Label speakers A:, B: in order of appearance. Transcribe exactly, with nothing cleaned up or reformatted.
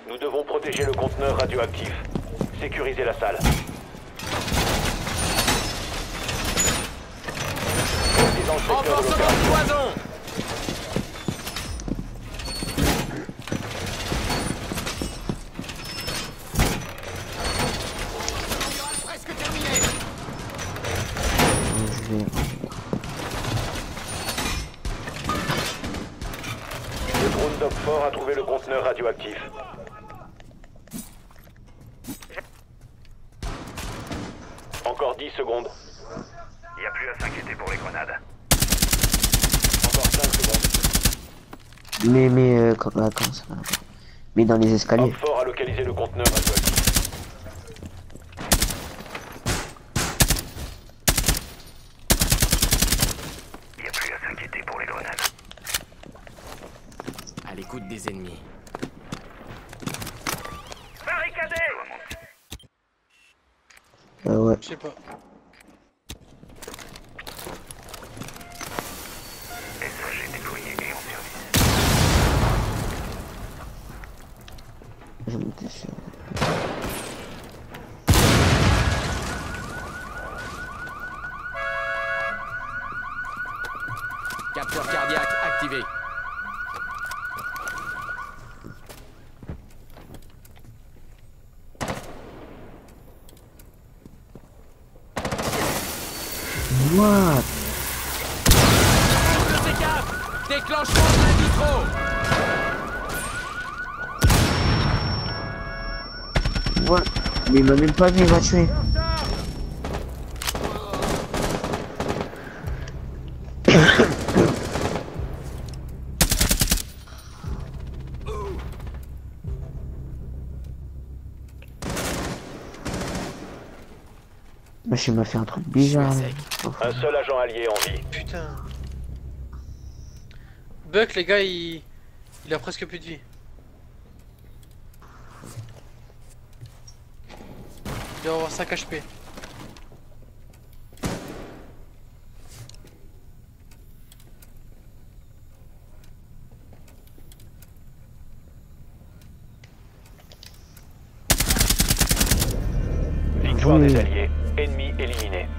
A: Nous devons protéger le conteneur radioactif. Sécurisez la salle. Dans le secteur de
B: Renforcement de
A: l'opération.
B: cloison. Presque terminé.
C: Je vais...
A: Le drone d'Opfort a trouvé le conteneur radioactif. Encore dix secondes.
D: Il n'y a plus à s'inquiéter pour les grenades.
A: Encore cinq secondes.
C: Mais, mais, euh, comme, ah, comment ça va? Mais dans les escaliers.
A: Opfort a localisé le conteneur radioactif.
D: Il n'y a plus à s'inquiéter pour les grenades.
B: À l'écoute des ennemis.
D: Barricadé!
C: Ah ouais.
E: Je sais pas.
D: S A G déployé et en service.
C: Je me défie.
B: Capteur cardiaque activé.
C: What?
B: Le C quatre. Déclenchement de la nitro.
C: What? Mais il m'a même pas vu, il m'a tué. Wesh, il m'a fait un truc bizarre.
B: Je suis
C: là.
A: Un seul agent allié en vie.
E: Putain. Buck, les gars, il... il a presque plus de vie. Il doit avoir cinq H P.
A: Victoire
C: Oui.
A: des alliés. Ennemi éliminé.